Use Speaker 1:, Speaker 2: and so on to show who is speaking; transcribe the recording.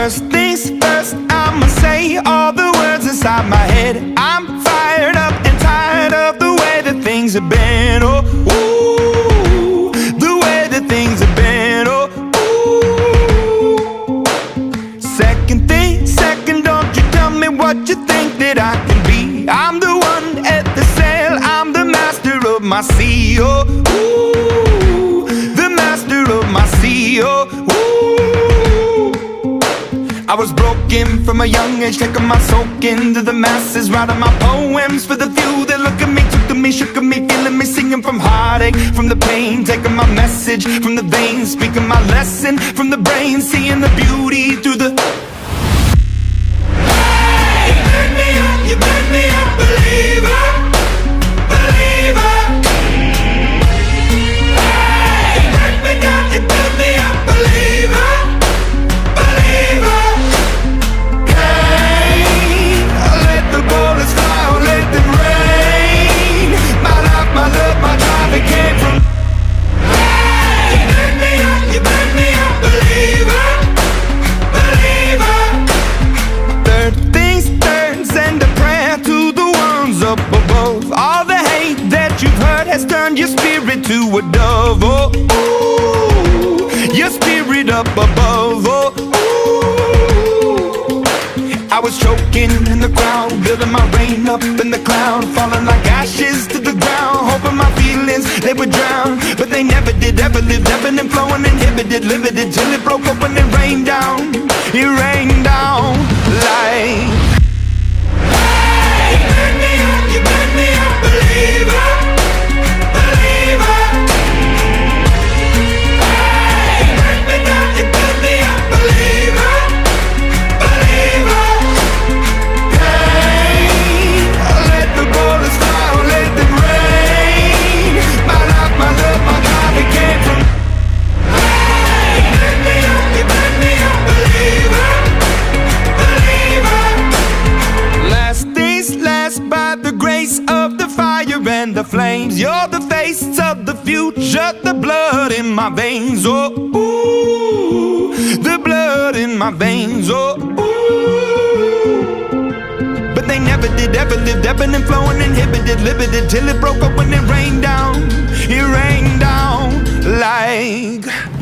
Speaker 1: First things first, I'ma say all the words inside my head. I'm fired up and tired of the way that things have been. Oh, ooh, the way that things have been. Oh, ooh. Second thing, second, don't you tell me what you think that I can be. I'm the one at the sail, I'm the master of my sea. Oh, ooh, the master of my sea. Oh, ooh. I was broken from a young age, taking my soak into the masses, writing my poems for the few that look at me, took to me, shook at me, feeling me, singing from heartache, from the pain, taking my message from the veins, speaking my lesson from the brain, seeing the beauty through the... Hey, you burn me up, you burn me up, believer, believer. Hey, you burn me down, you burn me up, believer, believer. Bullets fly, oh, let them rain. My life, my love, my drive, it came from. Hey, you burn me up, you burn me up, believer, believer. Third things third, send a prayer to the ones up above. All the hate that you've heard has turned your spirit to a dove. Oh, ooh, your spirit up above. Oh, ooh. I was choking in the crowd, building my rain up in the cloud, falling like ashes to the ground, hoping my feelings, they would drown. But they never did, ever lived, ebbing and flowing, inhibited, limited, till it broke open and rained down. It rained down like... Hey, you burn me up, you burn me up, believer, believer. Hey, you burn me down, you burn me up, believer, believer. Bullets fly, oh, let them rain. My life, my love, my drive, it came from. Hey, you burn me up, you burn me up, believer, believer. Last things last, by the grace of the fire and the flames. You're the face of the future, the blood in my veins. Oh, ooh, the blood in my veins. Oh, ooh. They never did, ever lived, ebbing and flowing, inhibited, limited, till it broke up when it rained down. It rained down like...